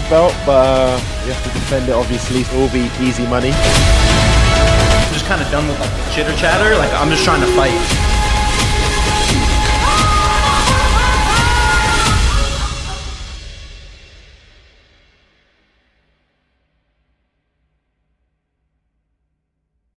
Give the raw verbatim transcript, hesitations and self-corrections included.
belt, but uh, we have to defend it obviously, so it will be easy money. I'm just kind of done with like the chitter chatter, like I'm just trying to fight.